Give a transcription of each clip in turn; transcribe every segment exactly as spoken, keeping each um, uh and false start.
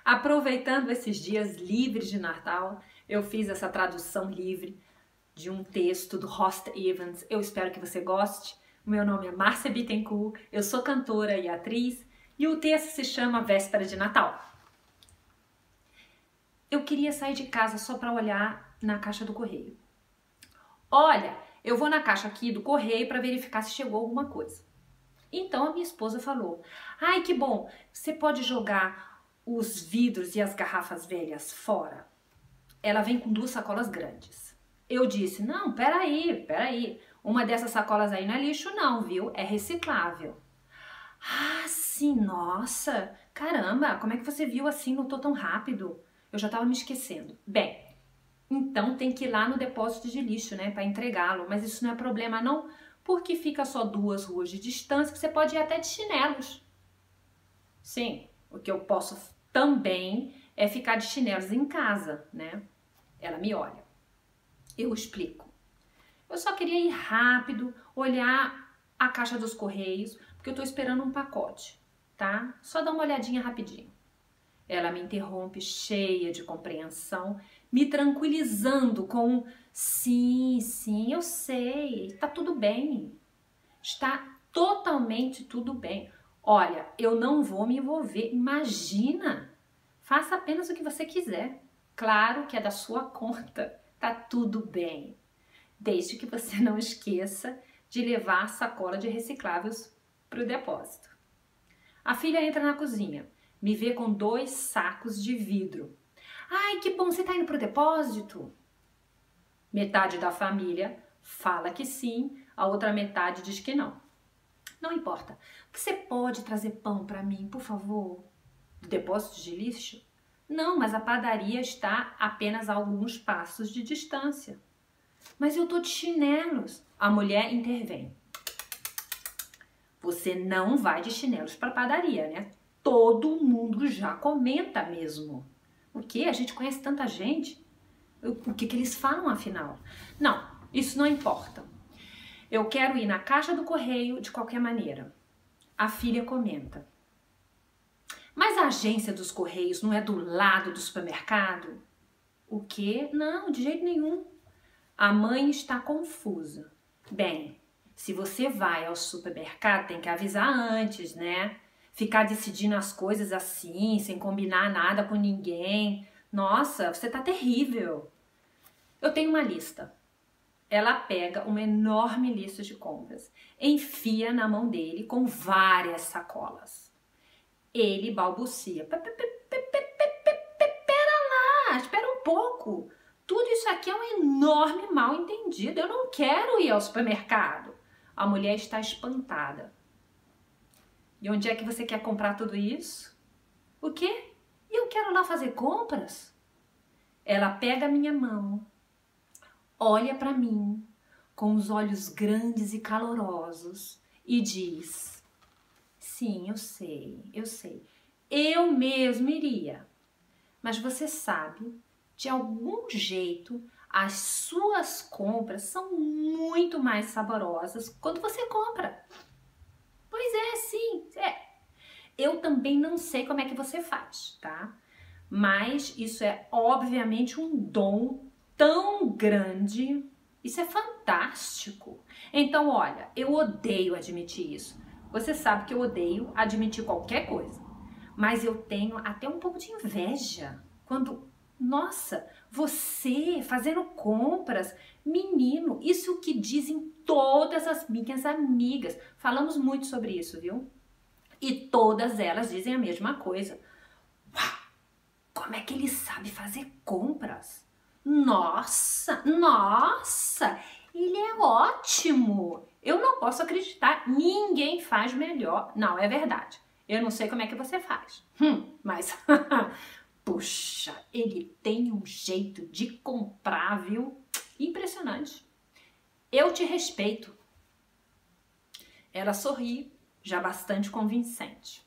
Aproveitando esses dias livres de Natal, eu fiz essa tradução livre de um texto do Rost Evans. Eu espero que você goste. O meu nome é Márcia Bittencourt, eu sou cantora e atriz e o texto se chama Véspera de Natal. Eu queria sair de casa só para olhar na caixa do correio. Olha, eu vou na caixa aqui do correio para verificar se chegou alguma coisa. Então a minha esposa falou: ai, que bom, você pode jogar os vidros e as garrafas velhas fora? Ela vem com duas sacolas grandes. Eu disse: não, peraí, peraí, uma dessas sacolas aí não é lixo não, viu? É reciclável. Ah, sim, nossa, caramba, como é que você viu assim, notou tão rápido? Eu já tava me esquecendo. Bem, então tem que ir lá no depósito de lixo, né, para entregá-lo, mas isso não é problema não, porque fica só duas ruas de distância, você pode ir até de chinelos. Sim, o que eu posso também é ficar de chinelos em casa, né? Ela me olha. Eu explico. Eu só queria ir rápido, olhar a caixa dos correios, porque eu tô esperando um pacote, tá? Só dá uma olhadinha rapidinho. Ela me interrompe, cheia de compreensão, me tranquilizando com: sim, sim, eu sei, tá tudo bem. Está totalmente tudo bem. Olha, eu não vou me envolver, imagina. Faça apenas o que você quiser. Claro que é da sua conta, tá tudo bem. Desde que você não esqueça de levar a sacola de recicláveis para o depósito. A filha entra na cozinha, me vê com dois sacos de vidro. Ai, que bom, você tá indo pro depósito? Metade da família fala que sim, a outra metade diz que não. Não importa. Você pode trazer pão para mim, por favor? Do depósito de lixo? Não, mas a padaria está apenas a alguns passos de distância. Mas eu tô de chinelos. A mulher intervém. Você não vai de chinelos para a padaria, né? Todo mundo já comenta mesmo. O quê? A gente conhece tanta gente. O que que eles falam, afinal? Não, isso não importa. Eu quero ir na caixa do correio de qualquer maneira. A filha comenta. Mas a agência dos correios não é do lado do supermercado? O quê? Não, de jeito nenhum. A mãe está confusa. Bem, se você vai ao supermercado, tem que avisar antes, né? Ficar decidindo as coisas assim, sem combinar nada com ninguém. Nossa, você tá terrível. Eu tenho uma lista. Ela pega uma enorme lista de compras, enfia na mão dele com várias sacolas. Ele balbucia. Pera lá, espera um pouco. Tudo isso aqui é um enorme mal-entendido. Eu não quero ir ao supermercado. A mulher está espantada. E onde é que você quer comprar tudo isso? O quê? Eu quero lá fazer compras? Ela pega a minha mão, olha para mim com os olhos grandes e calorosos e diz: sim, eu sei, eu sei, eu mesmo iria, mas você sabe, de algum jeito as suas compras são muito mais saborosas quando você compra. Pois é, sim, é. Eu também não sei como é que você faz, tá? Mas isso é obviamente um dom tão grande, isso é fantástico. Então, olha, eu odeio admitir isso. Você sabe que eu odeio admitir qualquer coisa, mas eu tenho até um pouco de inveja quando, nossa, você fazendo compras, menino, isso é o que dizem todas as minhas amigas. Falamos muito sobre isso, viu? E todas elas dizem a mesma coisa. Uau, como é que ele sabe fazer compras? Nossa, nossa, ele é ótimo. Eu não posso acreditar, ninguém faz melhor. Não, é verdade. Eu não sei como é que você faz. Hum, mas, puxa, ele tem um jeito de comprar, viu? Impressionante. Eu te respeito. Ela sorri, já bastante convincente.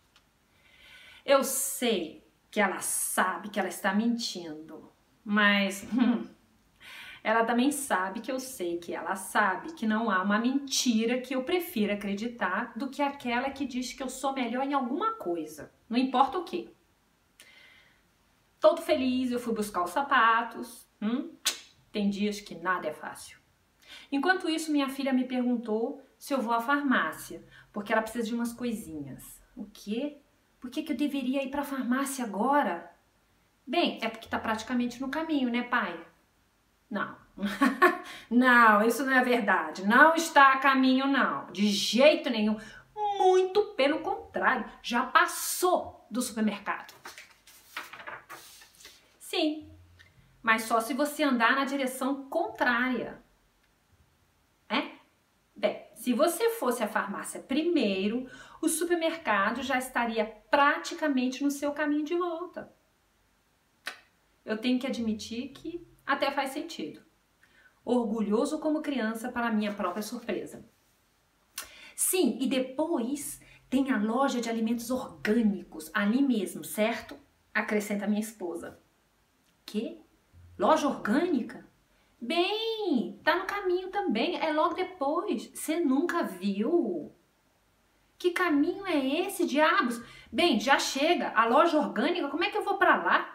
Eu sei que ela sabe que ela está mentindo, mas hum, ela também sabe que eu sei que ela sabe que não há uma mentira que eu prefira acreditar do que aquela que diz que eu sou melhor em alguma coisa, não importa o quê. todo feliz, eu fui buscar os sapatos. Hum? Tem dias que nada é fácil. Enquanto isso, minha filha me perguntou se eu vou à farmácia, porque ela precisa de umas coisinhas. O quê? Por que que eu deveria ir para a farmácia agora? Bem, é porque tá praticamente no caminho, né, pai? Não. Não, isso não é verdade. Não está a caminho, não. De jeito nenhum. Muito pelo contrário. Já passou do supermercado. Sim, mas só se você andar na direção contrária. É? Bem, se você fosse à farmácia primeiro, o supermercado já estaria praticamente no seu caminho de volta. Eu tenho que admitir que até faz sentido. Orgulhoso como criança para minha própria surpresa. Sim, e depois tem a loja de alimentos orgânicos, ali mesmo, certo? Acrescenta minha esposa. Quê? Loja orgânica? Bem, tá no caminho também, é logo depois. Você nunca viu? Que caminho é esse, diabos? Bem, já chega, a loja orgânica, como é que eu vou para lá?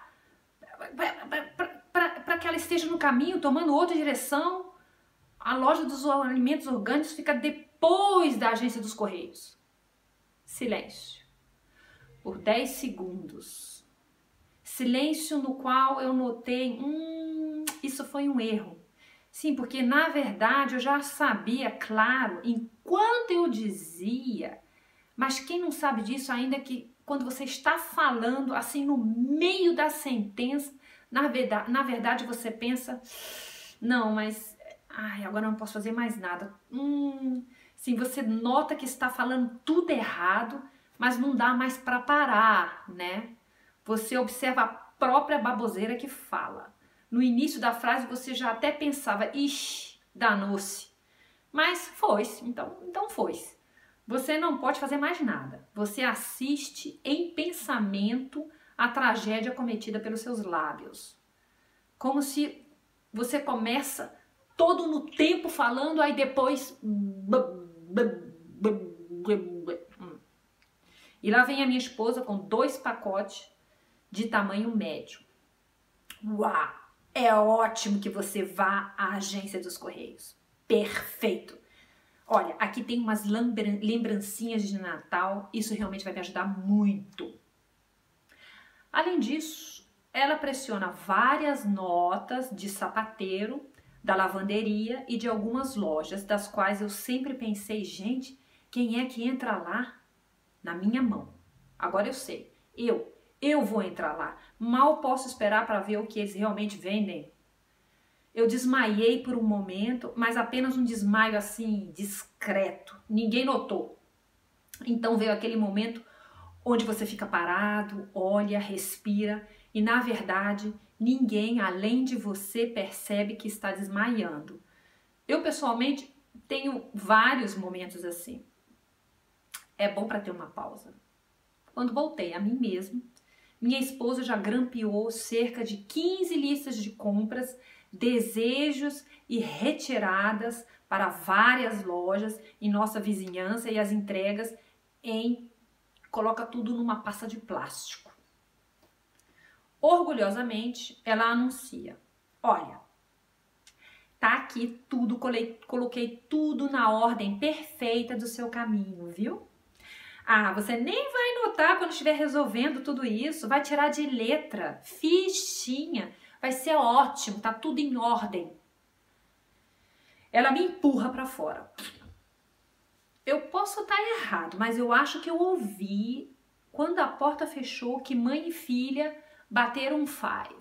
Para que ela esteja no caminho, tomando outra direção. A loja dos alimentos orgânicos fica depois da agência dos Correios. Silêncio. Por dez segundos. Silêncio no qual eu notei, hum, isso foi um erro. Sim, porque na verdade eu já sabia, claro, enquanto eu dizia, mas quem não sabe disso ainda é que quando você está falando assim no meio da sentença, na verdade, na verdade você pensa, não, mas ai, agora eu não posso fazer mais nada. Hum, sim, você nota que está falando tudo errado, mas não dá mais para parar, né? Você observa a própria baboseira que fala. No início da frase você já até pensava, ixi, danou-se. Mas foi-se, então, então foi-se. Você não pode fazer mais nada. Você assiste em pensamento a tragédia cometida pelos seus lábios. Como se você começa todo no tempo falando, aí depois... E lá vem a minha esposa com dois pacotes de tamanho médio. Uau! É ótimo que você vá à agência dos Correios. Perfeito! Olha, aqui tem umas lembrancinhas de Natal. Isso realmente vai me ajudar muito. Além disso, ela pressiona várias notas de sapateiro, da lavanderia e de algumas lojas, das quais eu sempre pensei, gente, quem é que entra lá? Na minha mão. Agora eu sei. Eu, eu vou entrar lá. Mal posso esperar para ver o que eles realmente vendem. Eu desmaiei por um momento, mas apenas um desmaio assim, discreto. Ninguém notou. Então veio aquele momento onde você fica parado, olha, respira e, na verdade, ninguém além de você percebe que está desmaiando. Eu, pessoalmente, tenho vários momentos assim. É bom para ter uma pausa. Quando voltei a mim mesmo, minha esposa já grampeou cerca de quinze listas de compras, desejos e retiradas para várias lojas em nossa vizinhança e as entregas em... coloca tudo numa pasta de plástico. Orgulhosamente, ela anuncia, olha, tá aqui tudo, coloquei tudo na ordem perfeita do seu caminho, viu? Ah, você nem vai notar quando estiver resolvendo tudo isso, vai tirar de letra, fichinha, vai ser ótimo, tá tudo em ordem. Ela me empurra para fora. Eu posso estar errado, mas eu acho que eu ouvi, quando a porta fechou, que mãe e filha bateram um five.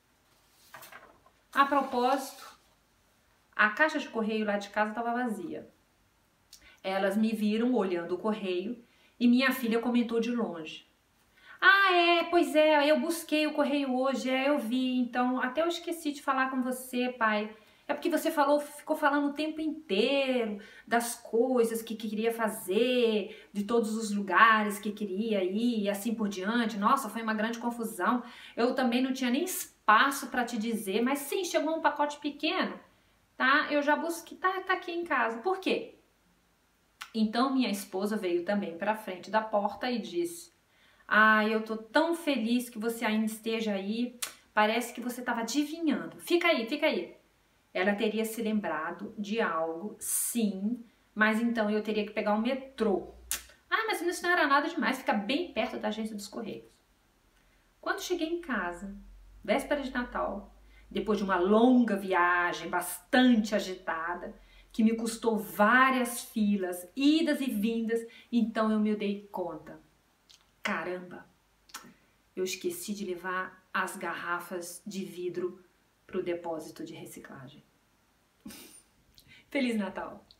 A propósito, a caixa de correio lá de casa estava vazia. Elas me viram olhando o correio e minha filha comentou de longe. Ah, é, pois é, eu busquei o correio hoje, é, eu vi, então até eu esqueci de falar com você, pai. É porque você falou, ficou falando o tempo inteiro das coisas que queria fazer, de todos os lugares que queria ir e assim por diante. Nossa, foi uma grande confusão. Eu também não tinha nem espaço para te dizer, mas sim, chegou um pacote pequeno, tá? Eu já busquei, tá, tá aqui em casa. Por quê? Então minha esposa veio também para frente da porta e disse: Ah, eu tô tão feliz que você ainda esteja aí. Parece que você estava adivinhando. Fica aí, fica aí. Ela teria se lembrado de algo, sim, mas então eu teria que pegar um metrô. Ah, mas isso não era nada demais, fica bem perto da agência dos Correios. Quando cheguei em casa, véspera de Natal, depois de uma longa viagem bastante agitada, que me custou várias filas, idas e vindas, então eu me dei conta. Caramba, eu esqueci de levar as garrafas de vidro para o depósito de reciclagem. Feliz Natal!